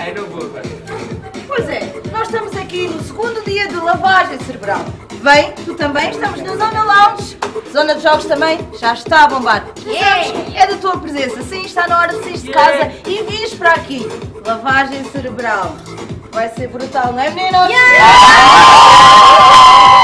Ai, não vou agora. Pois é, nós estamos aqui no segundo dia de lavagem cerebral. Vem, tu também, estamos na Zona Lounge. Zona de jogos também já está a bombar. Precisamos é da tua presença. Sim, está na hora de sair de casa e vires para aqui. Lavagem cerebral. Vai ser brutal, não é, meninos?